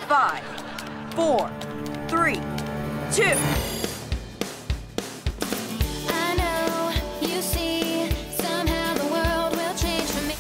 5, 4, 3, 2. I know, you see, somehow the world will change for me.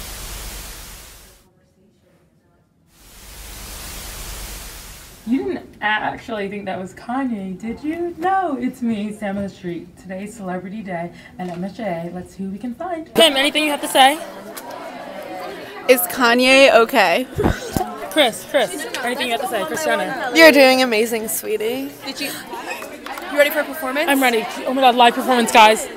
You didn't actually think that was Kanye, did you? No, it's me, Sam on the Street. Today's Celebrity Day, and MSJ, let's see who we can find. Kim, anything you have to say? Is Kanye okay? Chris, anything you have to say? Chris Jenner. You're doing amazing, sweetie. You ready for a performance? I'm ready. Oh my god, live performance, guys.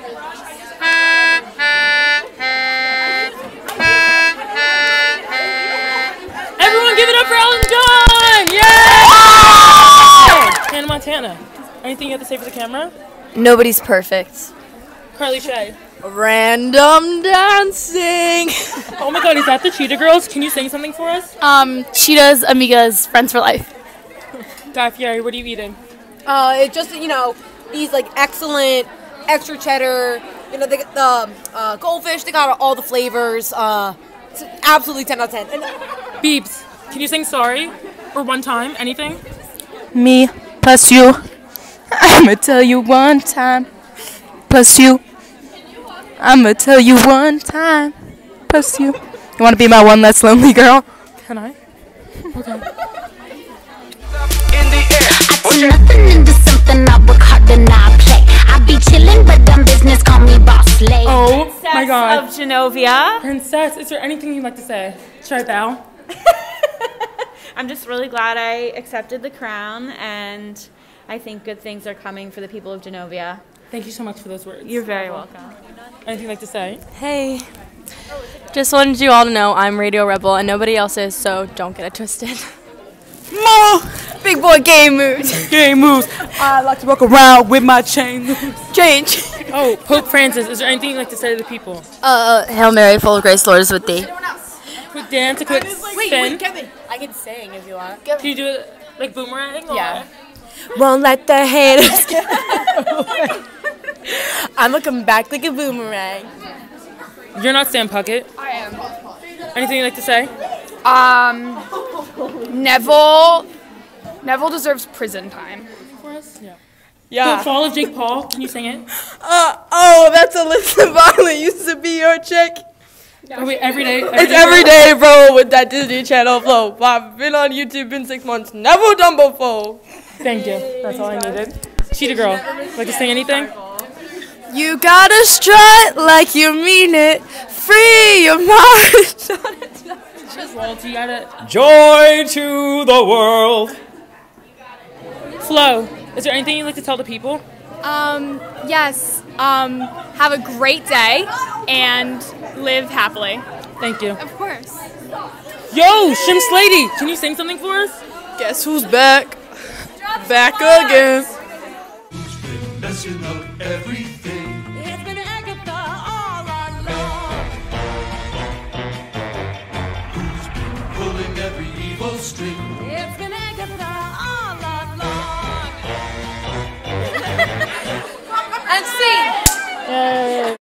Everyone give it up for Elton John! Yay! Hannah Montana. Anything you have to say for the camera? Nobody's perfect. Carly Shay. Random dancing. Oh my god, is that the Cheetah Girls? Can you sing something for us? Cheetahs, Amigas, Friends for Life. Guy Fieri, what are you eating? It's just, these like excellent extra cheddar, the goldfish, they got all the flavors. It's absolutely 10 out of 10. And Beebs, can you sing sorry? Or one time? Anything? Me plus you. I'ma tell you one time. Plus you. I'ma tell you one time. Plus you. You wanna be my one less lonely girl? Can I? Okay. I turn nothing into something, I work hard and I play. I be chillin', but dumb business, call me boss lady. Oh my god. Of Genovia. Princess, is there anything you'd like to say? Should I bow? I'm just really glad I accepted the crown, and I think good things are coming for the people of Genovia. Thank you so much for those words. You're very welcome. Anything you'd like to say? Hey. Just wanted you all to know I'm Radio Rebel and nobody else is, so don't get it twisted. Mo! Big boy game moves. Game moves. I like to walk around with my chain moves. Change. Oh, Pope Francis, is there anything you'd like to say to the people? Hail Mary, full of grace, Lord is with thee. Quick dance, a quick spin. Kevin, I can sing if you want. Can you do it like boomerang? Or? Yeah. Won't let the haters get I'ma come back like a boomerang. You're not Sam Puckett. I am. Anything you'd like to say? Neville deserves prison time. For us? Yeah. Yeah. The Fall of Jake Paul, can you sing it? Oh, that's Alyssa Violet used to be your chick. Oh wait, every day. It's every day, bro, with that Disney Channel flow. I've been on YouTube in 6 months. Never done before. Thank you. That's all I needed. Cheetah Girl, like to sing anything? You gotta strut like you mean it. Free your mind. Well, you gotta. Joy to the world. Flo, is there anything you'd like to tell the people? Yes. Have a great day and live happily. Thank you. Of course. Yo, Shim Slady, can you sing something for us? Guess who's back? Back again. Who's been messing up everything? It's been Agatha all along. Who's been pulling every evil string? It's been Agatha all along. And sing.